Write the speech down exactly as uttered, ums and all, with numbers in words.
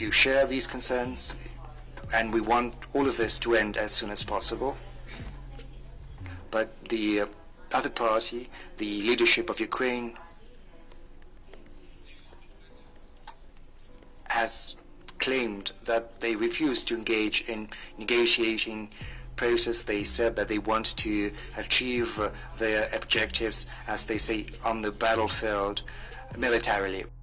you share these concerns, and we want all of this to end as soon as possible. But the uh, other party, the leadership of Ukraine, has claimed that they refuse to engage in negotiating process. They said that they want to achieve uh, their objectives, as they say, on the battlefield militarily.